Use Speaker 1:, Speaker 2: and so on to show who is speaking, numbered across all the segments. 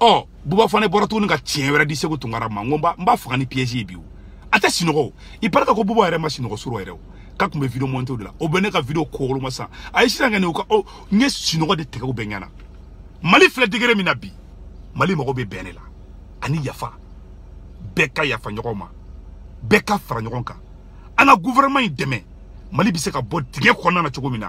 Speaker 1: oh buba fane bora tuguni ka tiɲɛ wɛrɛ di Segu Tunkara ma ngo mba faga ni piège bi o ata sinogo il paraît que ko buba yɛrɛ ma sinogo suro yɛrɛ o ka kun bɛ vidéo monter o de la o bɛ ne ka vidéo kogolo ma san ayi sisan ka ne o ka o nye sinogo de tigɛ o bɛ ɲana Mali filɛ degré min na bi Mali mago bɛ bɛn ne la ani yafa bɛɛ ka yafa ɲɔgɔn ma bɛɛ ka fara ɲɔgɔn kan an ka gouvernement in dɛmɛ Mali bɛ se ka bɔ dingɛ kɔnɔna na cogo min na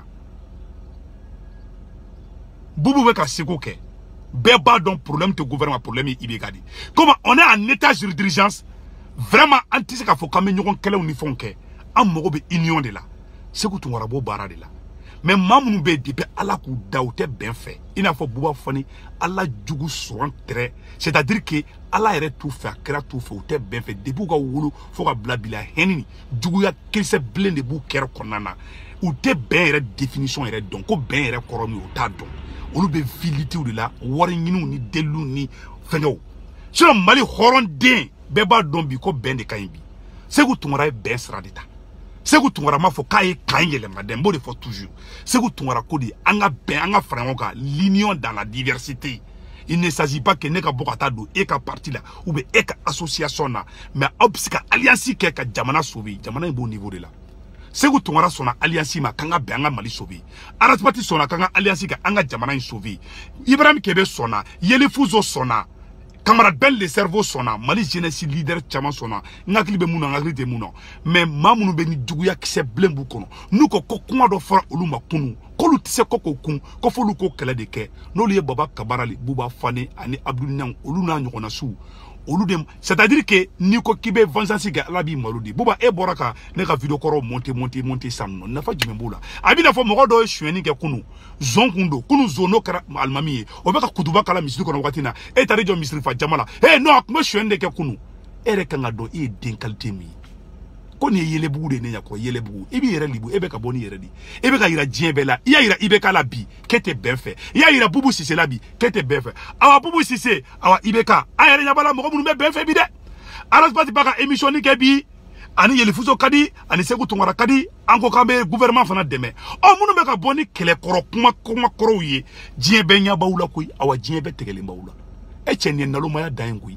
Speaker 1: Boubou bɛ ka seko kɛ bɛɛ b'a dɔn problème tɛ gouvernement problème ye IBK de comme on est en état d'urgence vraiment an tɛ se k'a fɔ k'an bɛ ɲɔgɔn kɛlɛw ni fɛnw kɛ an mago bɛ union de la Segu Tunkara b'o baara de la mais maa minnu bɛ yen depuis Ala k'u da u tɛ bɛn fɛ i n'a fɔ Buba Fani Ala jugu sɔrɔ tɛrɛ c'est-à-dire que Ala yɛrɛ t'u fɛ a kɛra t'u fɛ u tɛ bɛn fɛ depuis u ka wolo fo ka bila bila hɛni ni juguya kirisɛ bilen de b'u kɛrɛ kɔnɔna na u tɛ bɛn yɛrɛ définition yɛrɛ dɔn ko bɛn yɛrɛ kɔrɔ min o t'a dɔn olu bɛ vilitiw de la wari ɲiniw ni deliw ni fɛngɛw sinon Mali hɔrɔnden bɛɛ b'a dɔn bi ko bɛn de ka ɲi bi Segu Tunkara ye bɛn sira de ta Segu Tunkara m'a fɔ k'a ye kan yɛlɛma dɛ n b'o de fɔ toujours Segu Tunkara ko de an ka bɛn an ka fara ɲɔgɔn kan l'union dans la diversité il ne s'agit pas que ne ka bɔ ka taa don e ka parti la ou bien e ka association na mais aw bɛ se ka alliance kɛ ka jamana sauver jamana in b'o niveau de la Segu Tunkara sɔnna alliance ma kan ka bɛn an ka Mali sauver Arasipati sɔnna kan ka alliance kɛ an ka jamana in sauver Ibrahim Kebe sɔnna Yeli Fuzo sɔnna Camarade Ben le cerveau sɔnna Mali jeunesse leader caman sɔnna n hakili bɛ mun na n hakili tɛ mun na mais maa minnu bɛ ni juguya kisɛ bilen b'u kɔnɔ n'u ko kuma dɔ fɔra olu ma kunun k'olu tɛ se ko k'o kun ko f'olu k'o kɛlɛ de kɛ n'olu ye Baba Kabarali Buba Fani ani Abdou Niang olu n'a ɲɔgɔnna su olu de c'est-à-dire que n'i ko k'i bɛ vengeance kɛ Ala b'i malo di Buba e bɔra ka ne ka vidéo kɔrɔ monter san nɔ nafa jumɛn b'o la a bɛ n'a fɔ mɔgɔ dɔw ye suyɛnni kɛ kunun zon kun don kunun zon n'o kɛra alimami ye o bɛ ka kutuba kala misiri kɔnɔ wagati na e taara jɔ misiri fa jama la non a tun bɛ suyɛnni de kɛ kunun e yɛrɛ kan ka dɔn e ye den qualité min ye ko nin ye yɛlɛbugu de ye ne ɲɛ kɔ yɛlɛbugu i b'i yɛrɛ libu e bɛ ka bɔ ni yɛrɛ de e bɛ ka yira diɲɛ bɛɛ la i y'a yira IBK la bi k'e tɛ bɛn fɛ i y'a yira Boubou Cissé la bi k'e tɛ bɛn fɛ awa Boubou Cissé awa IBK an yɛrɛ ɲɛ b'a la mɔgɔ minnu bɛ bɛn fɛ bi dɛ Arasipati b'a ka émission ni kɛ bi ani Yeli Fuzo ka di ani Segu Tunkara ka di an ko k'an bɛ gouvernement fana dɛmɛ minnu bɛ ka bɔ ni kɛlɛkɔrɔ kuma kɔrɔw ye diɲɛ bɛɛ ɲɛ b'aw la koyi awa diɲɛ bɛɛ tigɛlen b'aw la e cɛ nin ye nalomaya dan ye koyi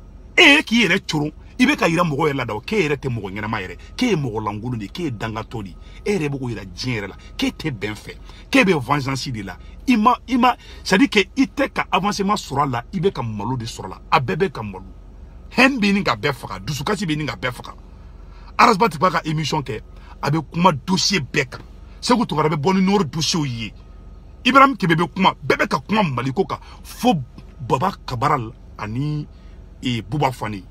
Speaker 1: e k'i yɛrɛ coron i bɛ ka yira mɔgɔ yɛrɛ la da k'e yɛrɛ tɛ mɔgɔ ɲɛnama yɛrɛ k'e ye mɔgɔ lankolon de k'e ye dangatɔ de e yɛrɛ bɛ k'o yira diɲɛ yɛrɛ la k'e tɛ bɛn fɛ k'e bɛ vengeance de la i ma c'est-à-dire que i tɛ ka avancement sɔrɔ a la i bɛ ka malo de sɔrɔ a la a bɛɛ bɛ ka malo haine bɛ ɲini ka bɛɛ faga dusukasi bɛ ɲini ka bɛɛ faga Arasipati b'a ka émission kɛ a bɛ kuma dossier bɛɛ kan Segu Tunkara bɛ bɔ ni n'o dossier ye Ibrahim Kebe bɛ kuma bɛɛ bɛ ka kuma Mali ko kan fo Baba Kabarali ani Buba Fani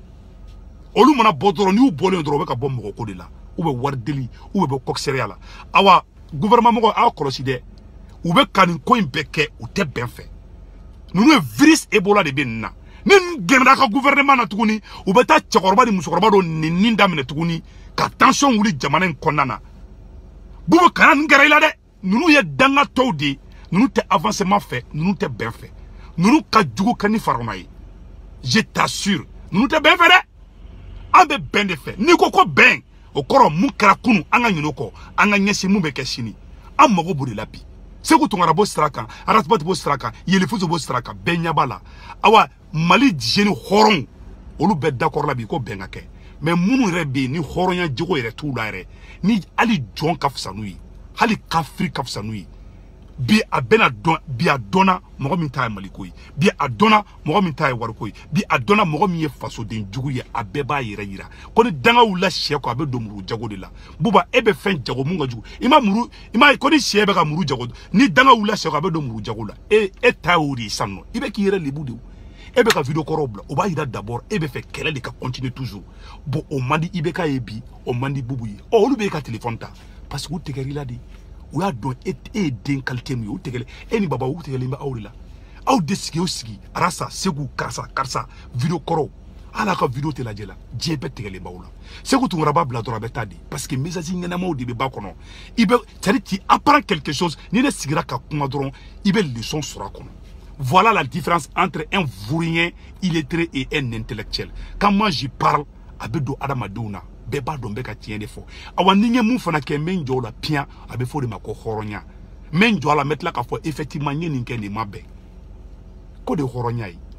Speaker 1: olu mana bɔ dɔrɔn n'u bɔlen dɔrɔn u bɛ ka bɔ mɔgɔ ko de la u bɛ wari deli u bɛ bɔ coxeria la awa gouvernement mɔgɔ aw kɔlɔsi dɛ u bɛ ka nin ko in bɛɛ kɛ u tɛ bɛn fɛ ninnu ye virus Ebola de bɛ nin na ni gɛnna ka gouvernement na tuguni u bɛ taa cɛkɔrɔba ni musokɔrɔba dɔ nin daminɛ tuguni ka tension wuli jamana in kɔnɔna na Bubu kana nin gɛrɛ i la dɛ ninnu ye dangatɔw de ye ninnu tɛ avancement fɛ ninnu tɛ bɛn fɛ ninnu ka jugu ka ni farama ye je t'assure ninnu tɛ bɛn fɛ dɛ an bɛ bɛn de fɛ n'i ko ko bɛn o kɔrɔ mun kɛra kunun an ka ɲinɛ o kɔ an ka ɲɛsin mun bɛ kɛ sini an mago b'o de la bi Segu Tunkara b'o sira kan Arasipati b'o sira kan Yeli Fuzo b'o sira kan bɛɛ ɲɛ b'a la awa Mali jeune hɔrɔnw olu bɛɛ d'accord la bi ko bɛn ka kɛ mais minnu yɛrɛ bɛ yen ni hɔrɔnya jogo yɛrɛ t'u la yɛrɛ ni hali jɔn ka fisa n'u ye hali kafiri ka fisa n'u ye bi a bɛna dɔn bi a dɔnna mɔgɔ min ta ye Maliko ye bi a dɔnna mɔgɔ min ta ye wariko ye bi a dɔnna mɔgɔ min ye fasoden jugu ye a bɛɛ b'a yɛrɛ yira ko ni danga wulila sɛ kɔ a bɛ don muru jago de la Buba e bɛ fɛn jago mun ka jugu i ma ko ni sɛ bɛ ka muru jago ni danga wulila sɛ kɔ a bɛ don muru jago la e ta y'o de ye sisan nɔ i bɛ k'i yɛrɛ lebu de e bɛ ka vidéo kɔrɔw bila o b'a yira d'abord e bɛ fɛ kɛlɛ de ka continuer toujours bon o man di IBK ye bi o man di Bubu ye olu bɛ ka téléphone ta parce que u tigɛr'i la de u y'a dɔn e ye den qualité min ye u tigɛlen e ni Baba u tigɛlen bɛ aw de la aw de sigi o sigi Arasa Segu karisa vidéo kɔrɔw ala ka vidéo tɛ lajɛ la diɲɛ bɛɛ tigɛlen b'aw la Segu Tunkara b'a bila dɔrɔn a bɛ taa de parce que message ɲɛnamaw de bɛ ba kɔnɔ i bɛ c'est-à-dire tu apprends quelque chose ni ne sigira ka kuma dɔrɔn i bɛ leçon sɔrɔ a kɔnɔ. Voilà la différence entre un vaurien illettré et un intellectuel. Quand moi j'y parle, abedo adamadouna, beba dombe ka tienne fo. Awa ninge mou fana ke menjo la pia, abe fo de mako horonya. Menjo la metla ka fo effectivement nye ninke ni mabe. Ko de horonya yi.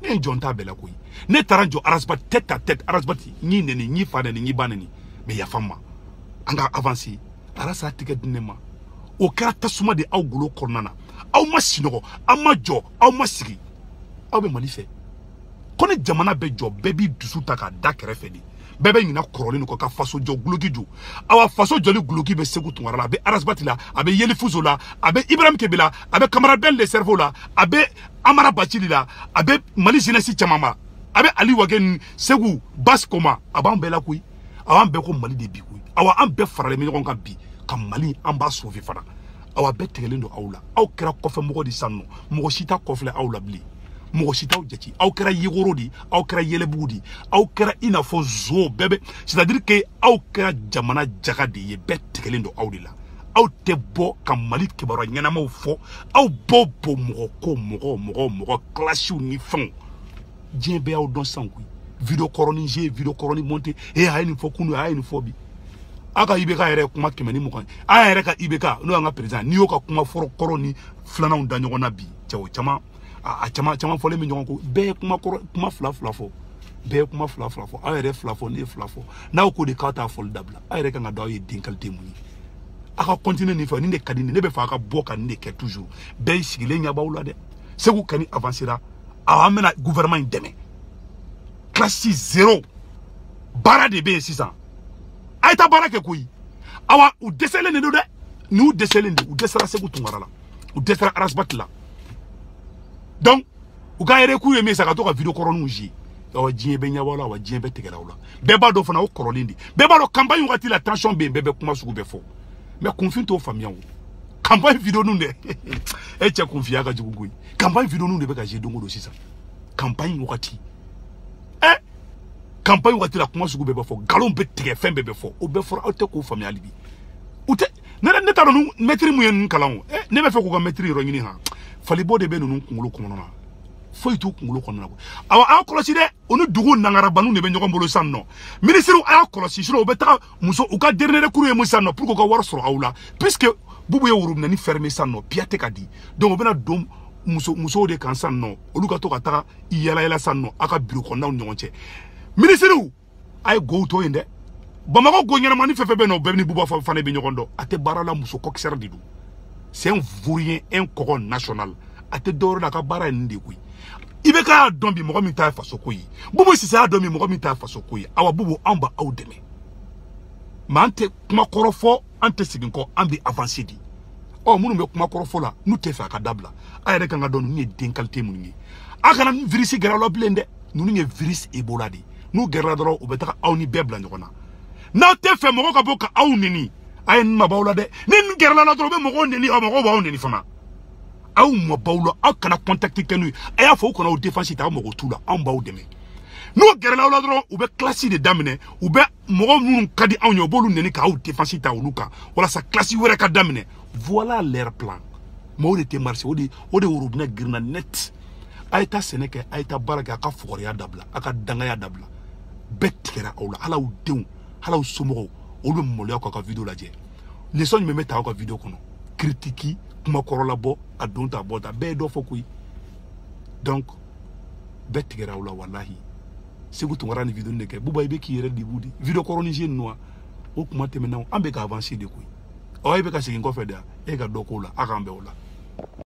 Speaker 1: ne jonta bela koyi ne taranjo arasbat tête à tête arasbati ni neni ni fa neni ni baneni mais ya fama anga avancer arasa tika dinema o kara tasuma de aw golo kornana aw ma sinogo aw ma jo aw ma sigi aw be mali fe kone jamana be jo bebi dusu ta ka da kɛrɛfɛ di bebe nyina korolin ko ka faso jo gluki jo awa faso joli gluki be segu tunwara la be arasbati la abe yeli fuzo la abe ibrahim kebila abe kamara ben le cerveau la abe amara bachili la abe mali jeunesse chamama abe ali wagen segu baskoma aban bela kuyi awan be ko mali de bi kuyi awa an be farale mi ngon kan bi kam mali an ba sauver fana awa be tegelen do awla aw kera kofe mogo di sanno mogo sita kofle awla bli mogo sita o jati aw kera yegoro di aw kera yelebugu di aw kera ina fo zo bebe c'est-à-dire que aw kera jamana jaga de ye be tegelen do awdila aw te bo kam mali kebaro nyanama fo aw bobo mogo classe ni fon djembe aw don sankui video koroni monté e ha ni fo kunu ha ni fo bi aka ibeka yere kuma kemeni mukan a yere ka ibeka no nga president ni yo ka kuma foro koroni flana unda nyogona bi chawo chama a chama fole mi nyonko be kuma fla fo be kuma fla fo a yere fla fo ni fla fo na ko de kata fol dabla a yere ka nga dawo ye dinkal temuni aka continuer ni fa ni de kadine ne be fa aka boka ni de ke toujours be sigile nya bawla de segu kani avancera a amena gouvernement deme classe 0 bara de be 600 aita barake koyi awa u desele ne do de ni u desele ne u desera segu tungara la u desera arasbat la donc u ga yere ku yeme saka to ka video koronu ji awa jien be nya wala awa jien be tegela wala be ba do fana o korolindi be ba do campagne ngati la tension be kuma sugu be fo mais confine to famia wo campagne video nu de e che confia ka jugu campagne video nu de be ka je dongo do sisa campagne ngati campagne wati la kuma sugu bebe fo galon be tege fen bebe fo o be fo auto ko famia libi ute ne taro nu metri mu yen kalon ne be fe ko ga metri ro ngini ha fali bode be nu kungulo kono na fo itu kungulo kono na ko awa a kolosi de onu dugu nangara banu ne be nyogon bolo sanno ministre a kolosi sino o be ta muso u ka dernier kuru e mu sanno pour ko ga war soro awla puisque bubu ye wurub na ni fermer sanno piate kadi donc o be na dom muso de kan sanno olu ka to ka ta yela sanno aka bureau ko na nyonche ministre ay go to inde bamako go nyana mani fefe be no be ni buba fa ne be nyokondo ate barala muso kokser didu c'est un vaurien un coron national ate doro da ka bara ndi kuyi ibe ka dombi mo mi ta faso kuyi bubu si sa dombi mo mi ta faso kuyi awa bubu amba awdeme mante kuma korofo ante sigin ko ambi avancer di o munu be kuma korofo la nu te fa ka dabla ayre ka ngadon ni denkalte munni aka na virus garalo blende nu ni virus ebola di nous guerra dro o betaka awni bebla nyona na te fe mo ka boka awnini ay ma bawla de nin guerra la dro be mo neni o mo ba awnini fama aw mo bawlo akana contacter kenu aya fo ko na o défense ta mo ko tula an baw deme nous guerra la dro o be classe de damine o be mo nun kadi awnyo bolu neni ka o défense ta oluka wala sa classe were ka damine voilà leur plan mo de te marché o de worobna girna net ayta seneke ayta baraka ka fukoriya dabla aka dangaya dabla betkera awla hala u dew hala u somo o be molya ko ka video la je les sons me meta ko video kono critique kuma korola bo adonta bota be do fokuyi donc betkera awla wallahi segu to ngara ni video ndeke buba ibe ki yere di budi video koroni je noa o kuma teme na ambe ka avancer de kuyi o ibe ka sigin ko feda e ga dokola aka ambe wala